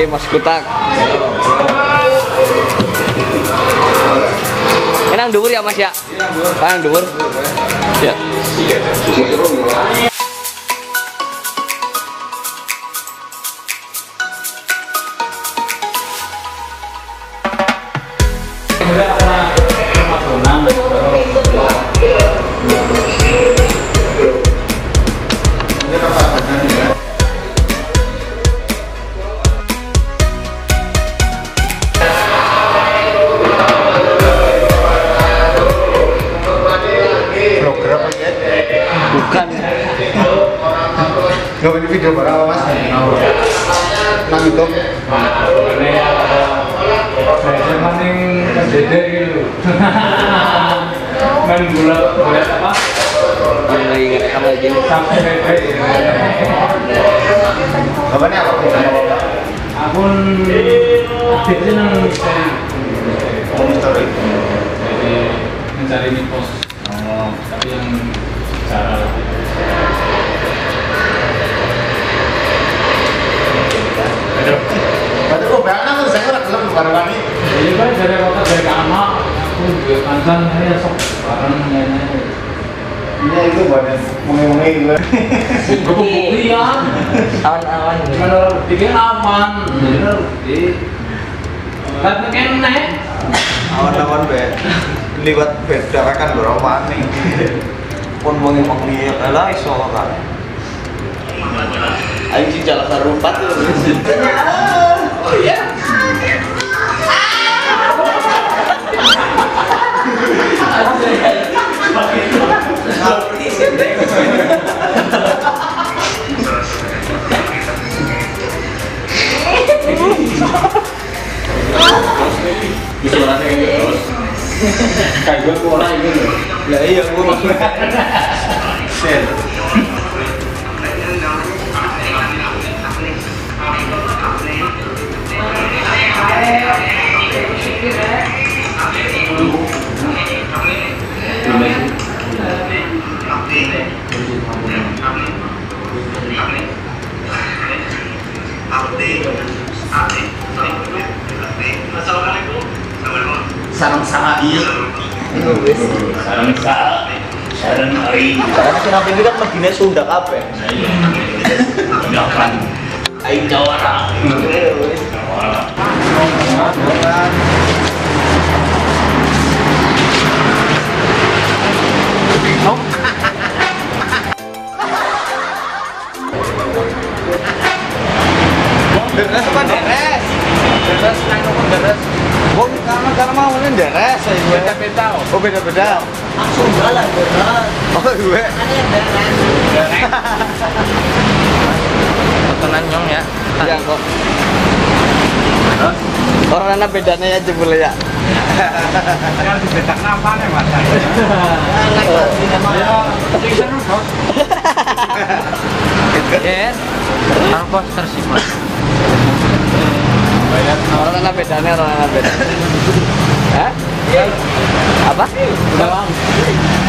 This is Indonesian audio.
Mas Kutak. Enang dhuwur ya Mas ya? Enang dhuwur. Ya. Bukan. Gak ini video barang Mas. Nang itu. Saya maning kejeder gitu. Main bola apa? Lagi ngerekam lagi nih. Sampai bebek. Bapaknya apa? Akun aktifnya nang Story. jadi mencari mitos. Tapi yang cara Berarti kok banyak tuh saya ora gelem barang ini. jadi kan dari kota dari anak aku juga kancan saya sok bareng nenek. Iya itu badan mengi-mengi gitu. Kebuktian. Awan-awan. Menurut pikir aman. Jadi karena kenek. Awan-awan be. Liwat beda kan berapa nih. Pun mengi-mengi lah iso kan. Ayo sih jalan sarupat tuh. Oh iya. Kayak gue pola ini loh. Lah iya gua. Sen. Sarang sangai. Sarang sa, sarang ai. Karena kenapa ini kan begini Sunda kabeh. Tindakan ai jawara. Jawara. Deres apa deres? Deres nang nopo deres? Wong karena mau ini deres saya gue. Beda-beda. Oh beda-beda. Langsung jalan bener. Oh gue. Ada yang beres. Tontonan nyong ya. Iya kok. Orang mana bedanya ya jebule ya. Kan dibedak apa nih Mas? Ya. Angkos tersimpan. Orang mana bedanya orang mana beda. Hah? Apa? Bawang.